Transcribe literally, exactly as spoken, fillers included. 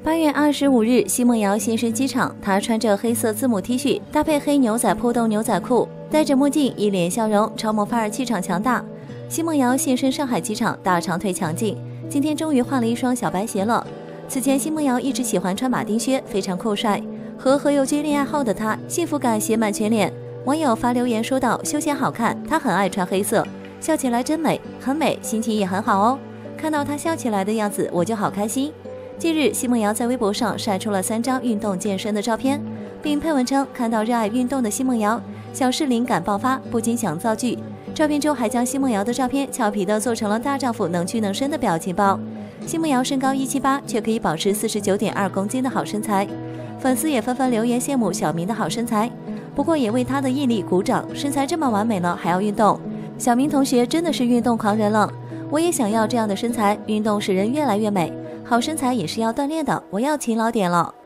八月二十五日，奚梦瑶现身机场，她穿着黑色字母 T 恤，搭配黑牛仔破洞牛仔裤，戴着墨镜，一脸笑容，超模范儿气场强大。奚梦瑶现身上海机场，大长腿强劲，今天终于换了一双小白鞋了。此前奚梦瑶一直喜欢穿马丁靴，非常酷帅。和何猷君恋爱后的她，幸福感写满全脸。网友发留言说道：“休闲好看，她很爱穿黑色，笑起来真美，很美，心情也很好哦。看到她笑起来的样子，我就好开心。”近日，奚梦瑶在微博上晒出了三张运动健身的照片，并配文称：“看到热爱运动的奚梦瑶，小事灵感爆发，不禁想造句。”照片中还将奚梦瑶的照片俏皮地做成了大丈夫能屈能伸的表情包。奚梦瑶身高一七八，却可以保持四十九点二公斤的好身材，粉丝也纷纷留言羡慕小明的好身材，不过也为他的毅力鼓掌，身材这么完美了还要运动，小明同学真的是运动狂人了。我也想要这样的身材，运动使人越来越美，好身材也是要锻炼的，我要勤劳点了。